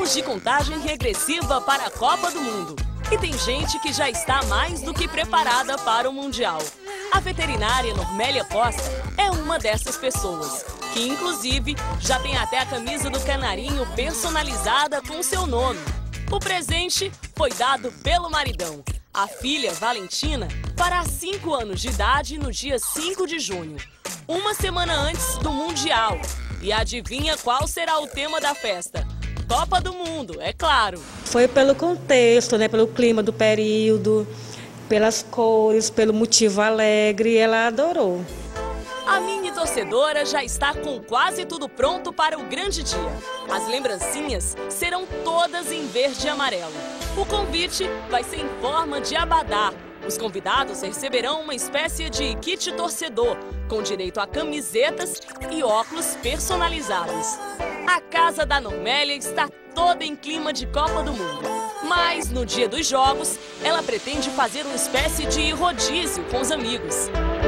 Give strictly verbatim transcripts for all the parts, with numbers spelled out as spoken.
Estamos de contagem regressiva para a Copa do Mundo. E tem gente que já está mais do que preparada para o Mundial. A veterinária Normélia Costa é uma dessas pessoas, que inclusive já tem até a camisa do canarinho personalizada com seu nome. O presente foi dado pelo maridão. A filha, Valentina, fará cinco anos de idade no dia cinco de junho, uma semana antes do Mundial. E adivinha qual será o tema da festa? Copa do Mundo, é claro. Foi pelo contexto, né, pelo clima do período, pelas cores, pelo motivo alegre, ela adorou. A mini torcedora já está com quase tudo pronto para o grande dia. As lembrancinhas serão todas em verde e amarelo. O convite vai ser em forma de abadá. Os convidados receberão uma espécie de kit torcedor, com direito a camisetas e óculos personalizados. A casa da Normélia está toda em clima de Copa do Mundo. Mas, no dia dos jogos, ela pretende fazer uma espécie de rodízio com os amigos.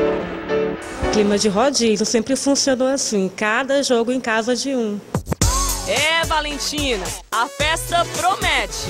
Clima de rodízio sempre funcionou assim, cada jogo em casa de um. É, Valentina, a festa promete.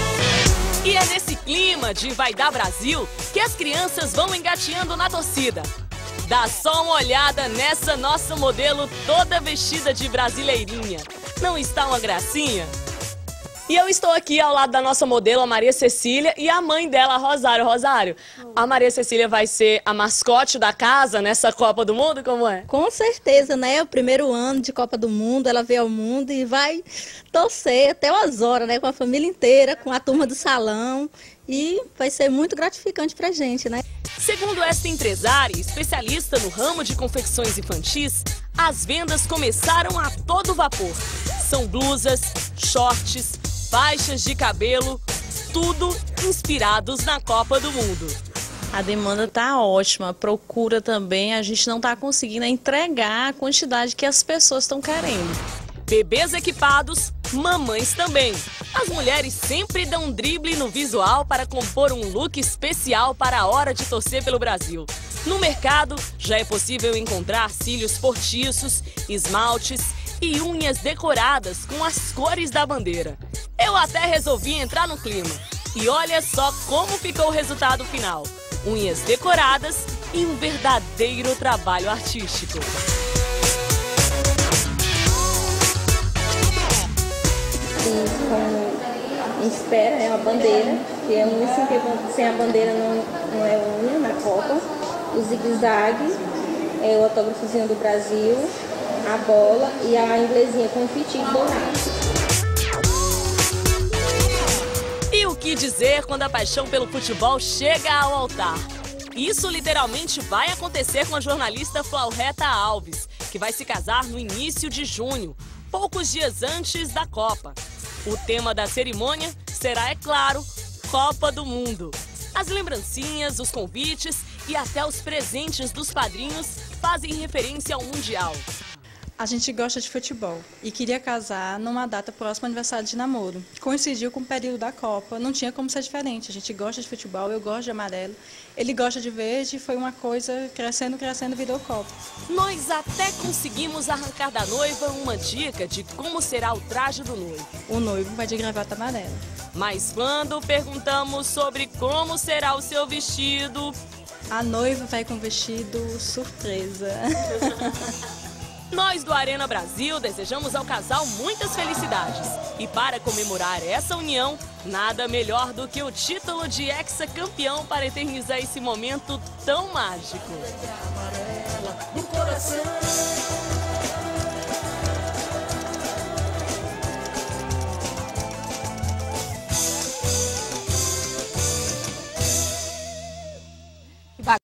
E é nesse clima de Vai Dar Brasil que as crianças vão engateando na torcida. Dá só uma olhada nessa nossa modelo toda vestida de brasileirinha. Não está uma gracinha? E eu estou aqui ao lado da nossa modelo, a Maria Cecília, e a mãe dela, a Rosário. Rosário, a Maria Cecília vai ser a mascote da casa nessa Copa do Mundo, como é? Com certeza, né? O primeiro ano de Copa do Mundo, ela veio ao mundo e vai torcer até umas horas, né? Com a família inteira, com a turma do salão. E vai ser muito gratificante pra gente, né? Segundo esta empresária, especialista no ramo de confecções infantis, as vendas começaram a todo vapor. São blusas, shorts, faixas de cabelo, tudo inspirados na Copa do Mundo. A demanda está ótima, a procura também, a gente não está conseguindo entregar a quantidade que as pessoas estão querendo. Bebês equipados, mamães também. As mulheres sempre dão um drible no visual para compor um look especial para a hora de torcer pelo Brasil. No mercado, já é possível encontrar cílios postiços, esmaltes e unhas decoradas com as cores da bandeira. Eu até resolvi entrar no clima. E olha só como ficou o resultado final. Unhas decoradas e um verdadeiro trabalho artístico. Fiz com espera, é uma bandeira, que é unha sem, sem a bandeira não, não é unha na Copa. O zigue-zague, é o autógrafozinho do Brasil, a bola e a inglesinha com fitinho dourado. E o que dizer quando a paixão pelo futebol chega ao altar? Isso literalmente vai acontecer com a jornalista Flaureta Alves, que vai se casar no início de junho, poucos dias antes da Copa. O tema da cerimônia será, é claro, Copa do Mundo. As lembrancinhas, os convites e até os presentes dos padrinhos fazem referência ao Mundial. A gente gosta de futebol e queria casar numa data próxima ao aniversário de namoro. Coincidiu com o período da Copa, não tinha como ser diferente. A gente gosta de futebol, eu gosto de amarelo, ele gosta de verde, foi uma coisa crescendo, crescendo, virou Copa. Nós até conseguimos arrancar da noiva uma dica de como será o traje do noivo. O noivo vai de gravata amarela. Mas quando perguntamos sobre como será o seu vestido... A noiva vai com vestido surpresa. Nós do Arena Brasil desejamos ao casal muitas felicidades. E para comemorar essa união, nada melhor do que o título de hexacampeão para eternizar esse momento tão mágico.